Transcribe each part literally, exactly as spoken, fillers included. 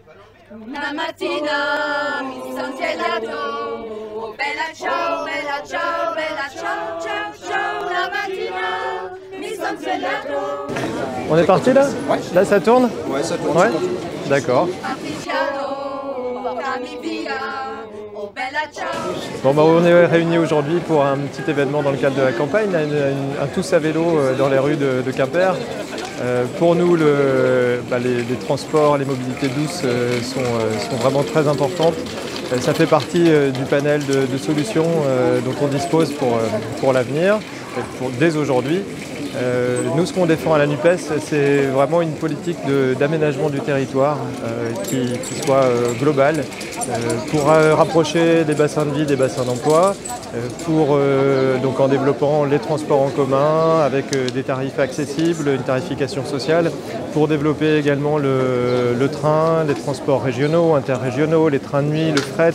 Una mattina mi sono svegliato, oh bella ciao, bella ciao, bella ciao, ciao, ciao. Una mattina mi sono svegliato. On est parti là? Ouais. Là ça tourne? Ouais, ça tourne. Ouais. D'accord. Partigiano, portami via, oh bella ciao. Bon bah on est réunis aujourd'hui pour un petit événement dans le cadre de la campagne, une, une, un tous à vélo dans les rues de, de Quimper. Euh, pour nous, le, bah, les, les transports, les mobilités douces euh, sont, euh, sont vraiment très importantes. Euh, ça fait partie euh, du panel de, de solutions euh, dont on dispose pour, euh, pour l'avenir, dès aujourd'hui. Euh, nous, ce qu'on défend à la NUPES, c'est vraiment une politique d'aménagement du territoire euh, qui, qui soit euh, globale euh, pour euh, rapprocher les bassins de vie des bassins d'emploi, euh, pour euh, donc en développant les transports en commun avec euh, des tarifs accessibles, une tarification sociale, pour développer également le, le train, les transports régionaux, interrégionaux, les trains de nuit, le fret.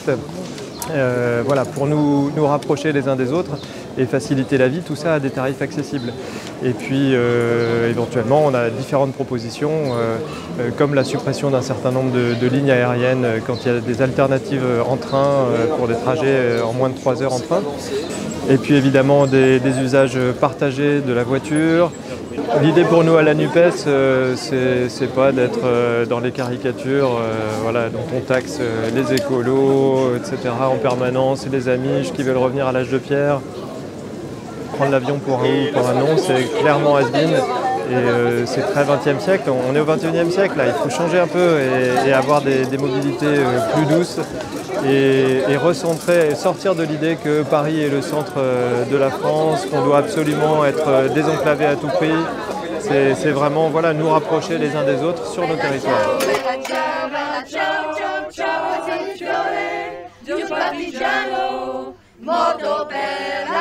Euh, voilà, pour nous, nous rapprocher les uns des autres et faciliter la vie, tout ça à des tarifs accessibles. Et puis euh, éventuellement on a différentes propositions euh, euh, comme la suppression d'un certain nombre de, de lignes aériennes euh, quand il y a des alternatives en train euh, pour des trajets euh, en moins de trois heures en train. Et puis évidemment des, des usages partagés de la voiture. L'idée pour nous à la NUPES, euh, c'est pas d'être euh, dans les caricatures, euh, voilà, donc on taxe euh, les écolos, et cetera en permanence, et les Amish qui veulent revenir à l'âge de pierre. Prendre l'avion pour un oui ou pour un non, c'est clairement has-been et euh, c'est très vingtième siècle. On est au vingt et unième siècle, là. Il faut changer un peu et, et avoir des, des mobilités euh, plus douces et, et recentrer, sortir de l'idée que Paris est le centre euh, de la France, qu'on doit absolument être euh, désenclavé à tout prix. C'est vraiment voilà, nous rapprocher les uns des autres sur nos territoires. Moto per